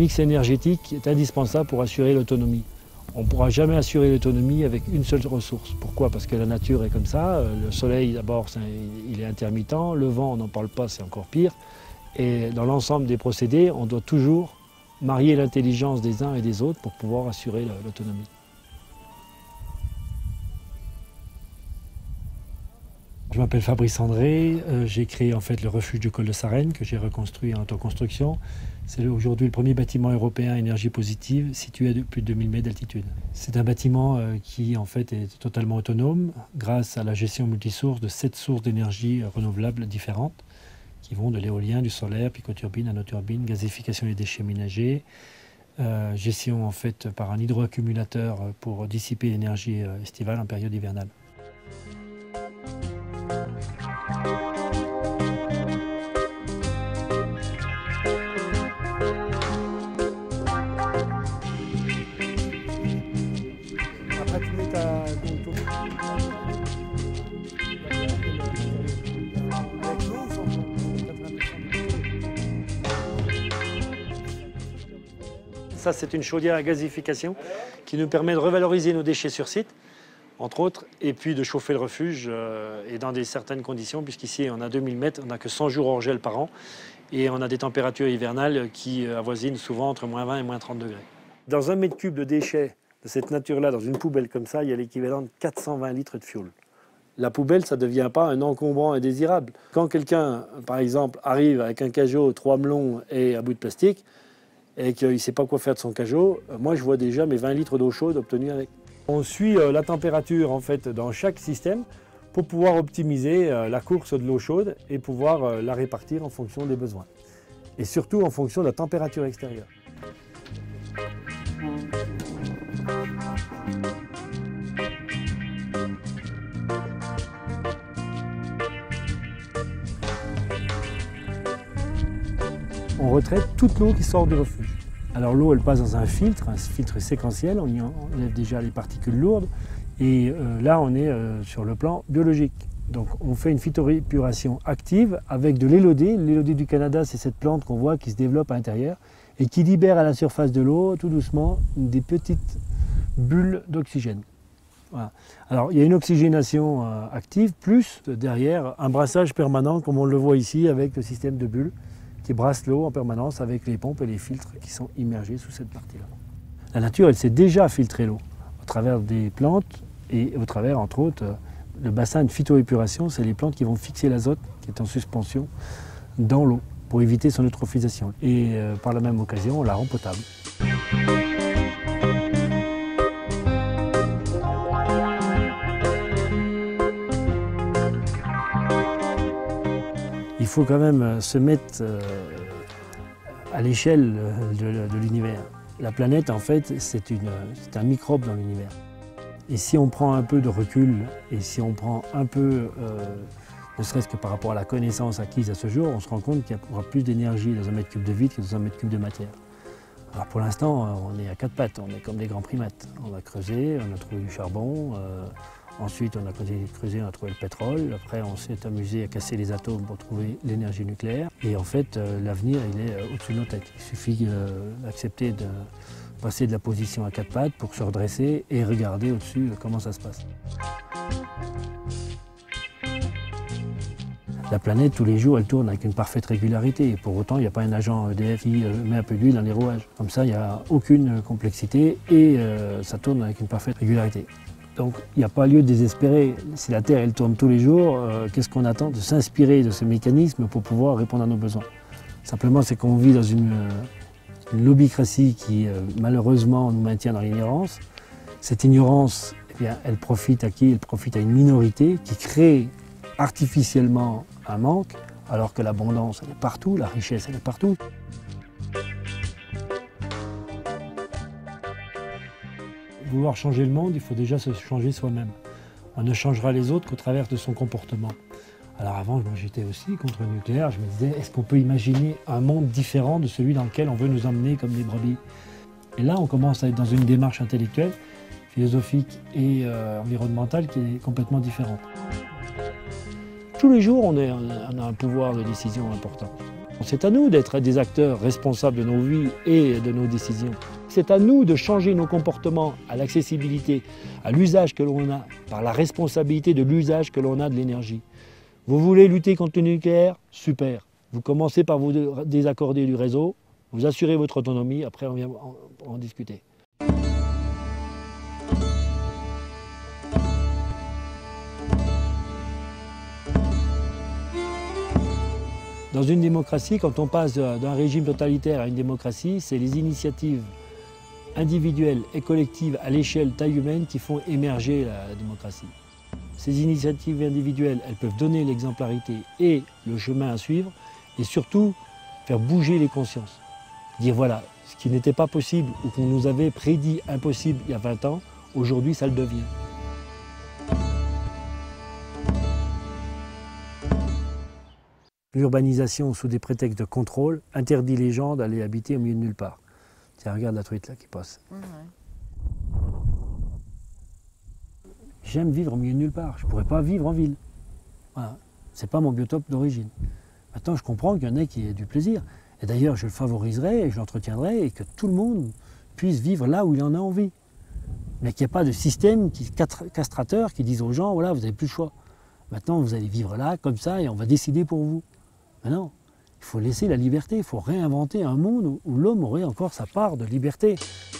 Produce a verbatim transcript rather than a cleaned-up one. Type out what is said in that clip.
mix énergétique est indispensable pour assurer l'autonomie. On ne pourra jamais assurer l'autonomie avec une seule ressource. Pourquoi? Parce que la nature est comme ça. Le soleil, d'abord, il est intermittent. Le vent, on n'en parle pas, c'est encore pire. Et dans l'ensemble des procédés, on doit toujours marier l'intelligence des uns et des autres pour pouvoir assurer l'autonomie. Je m'appelle Fabrice André, euh, j'ai créé en fait le refuge du col de Sarenne que j'ai reconstruit en autoconstruction. C'est aujourd'hui le premier bâtiment européen énergie positive situé à plus de deux mille mètres d'altitude. C'est un bâtiment euh, qui en fait est totalement autonome grâce à la gestion multisource de sept sources d'énergie renouvelables différentes qui vont de l'éolien, du solaire, picoturbine, nanoturbine, gazification des déchets ménagers, euh, gestion en fait par un hydroaccumulateur pour dissiper l'énergie estivale en période hivernale. Après tu mets ta... Ça, c'est une chaudière à gazification qui nous permet de revaloriser nos déchets sur site, entre autres, et puis de chauffer le refuge, euh, et dans des certaines conditions, puisqu'ici, on a deux mille mètres, on n'a que cent jours hors gel par an, et on a des températures hivernales qui avoisinent souvent entre moins vingt et moins trente degrés. Dans un mètre cube de déchets de cette nature-là, dans une poubelle comme ça, il y a l'équivalent de quatre cent vingt litres de fioul. La poubelle, ça ne devient pas un encombrant indésirable. Quand quelqu'un, par exemple, arrive avec un cajot, trois melons et un bout de plastique, et qu'il ne sait pas quoi faire de son cajot, moi je vois déjà mes vingt litres d'eau chaude obtenus avec. On suit la température en fait dans chaque système pour pouvoir optimiser la course de l'eau chaude et pouvoir la répartir en fonction des besoins. Et surtout en fonction de la température extérieure. On retraite toute l'eau qui sort du refuge. Alors l'eau, elle passe dans un filtre, un filtre séquentiel, on y enlève déjà les particules lourdes, et euh, là on est euh, sur le plan biologique. Donc on fait une phytoépuration active avec de l'élodée. L'élodée du Canada, c'est cette plante qu'on voit qui se développe à l'intérieur et qui libère à la surface de l'eau, tout doucement, des petites bulles d'oxygène. Voilà. Alors il y a une oxygénation euh, active, plus derrière un brassage permanent, comme on le voit ici avec le système de bulles, qui brasse l'eau en permanence avec les pompes et les filtres qui sont immergés sous cette partie-là. La nature, elle sait déjà filtrer l'eau au travers des plantes et au travers, entre autres, le bassin de phytoépuration, c'est les plantes qui vont fixer l'azote qui est en suspension dans l'eau pour éviter son eutrophisation. Et euh, par la même occasion, on la rend potable. Il faut quand même se mettre à l'échelle de, de l'univers. La planète, en fait, c'est un microbe dans l'univers. Et si on prend un peu de recul, et si on prend un peu, euh, ne serait-ce que par rapport à la connaissance acquise à ce jour, on se rend compte qu'il y aura plus d'énergie dans un mètre cube de vide que dans un mètre cube de matière. Alors pour l'instant, on est à quatre pattes, on est comme des grands primates. On a creusé, on a trouvé du charbon, euh, ensuite on a creusé, on a trouvé le pétrole, après on s'est amusé à casser les atomes pour trouver l'énergie nucléaire. Et en fait, euh, l'avenir, il est euh, au-dessus de nos têtes. Il suffit euh, d'accepter de passer de la position à quatre pattes pour se redresser et regarder au-dessus comment ça se passe. La planète, tous les jours, elle tourne avec une parfaite régularité. Et pour autant, il n'y a pas un agent E D F qui met un peu d'huile dans les rouages. Comme ça, il n'y a aucune complexité et euh, ça tourne avec une parfaite régularité. Donc, il n'y a pas lieu de désespérer. Si la Terre, elle tourne tous les jours, euh, qu'est-ce qu'on attend? De s'inspirer de ce mécanisme pour pouvoir répondre à nos besoins. Simplement, c'est qu'on vit dans une, une lobbycratie qui, euh, malheureusement, nous maintient dans l'ignorance. Cette ignorance, eh bien, elle profite à qui? Elle profite à une minorité qui crée artificiellement un manque, alors que l'abondance, elle est partout, la richesse, elle est partout. Vouloir changer le monde, il faut déjà se changer soi-même. On ne changera les autres qu'au travers de son comportement. Alors avant, j'étais aussi contre le nucléaire, je me disais, est-ce qu'on peut imaginer un monde différent de celui dans lequel on veut nous emmener comme des brebis? Et là, on commence à être dans une démarche intellectuelle, philosophique et euh, environnementale qui est complètement différente. Tous les jours, on, est, on a un pouvoir de décision important. C'est à nous d'être des acteurs responsables de nos vies et de nos décisions. C'est à nous de changer nos comportements à l'accessibilité, à l'usage que l'on a, par la responsabilité de l'usage que l'on a de l'énergie. Vous voulez lutter contre le nucléaire? Super. Vous commencez par vous désaccorder du réseau, vous assurez votre autonomie, après on vient en, en discuter. Dans une démocratie, quand on passe d'un régime totalitaire à une démocratie, c'est les initiatives individuelles et collectives à l'échelle taille humaine qui font émerger la démocratie. Ces initiatives individuelles, elles peuvent donner l'exemplarité et le chemin à suivre et surtout faire bouger les consciences. Dire voilà, ce qui n'était pas possible ou qu'on nous avait prédit impossible il y a vingt ans, aujourd'hui ça le devient. L'urbanisation sous des prétextes de contrôle interdit les gens d'aller habiter au milieu de nulle part. Tiens, regarde la truite là qui passe. Mmh. J'aime vivre au milieu de nulle part, je ne pourrais pas vivre en ville. Voilà. Ce n'est pas mon biotope d'origine. Maintenant, je comprends qu'il y en ait qui aient du plaisir. Et d'ailleurs, je le favoriserai et je l'entretiendrai et que tout le monde puisse vivre là où il en a envie. Mais qu'il n'y ait pas de système qui, castrateur qui dise aux gens, voilà, vous n'avez plus le choix. Maintenant, vous allez vivre là, comme ça, et on va décider pour vous. Mais non, il faut laisser la liberté, il faut réinventer un monde où, où l'homme aurait encore sa part de liberté.